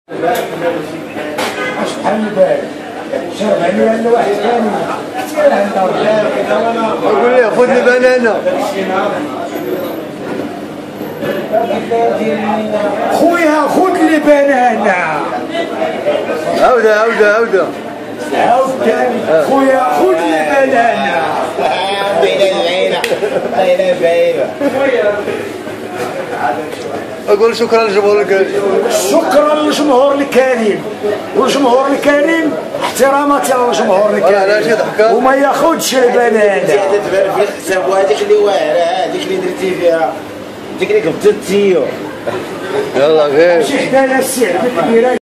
شحال البال شربني ولا واحد ثاني كثير عندنا قول لي خذ لي بنانه خويا خذ لي بنانه عودة عاود ثاني خويا خذ لي بنانه باينه اقول شكرا للجمهور الكريم. شكرا للجمهور الكريم والجمهور الكريم احتراماتي على الجمهور الكريم وما ياخذش البنانه. تبان في الحساب وهذيك اللي واعره هذيك اللي درتي فيها ديك اللي قبضتيو يلا غير شي حدايا السعر كبيره.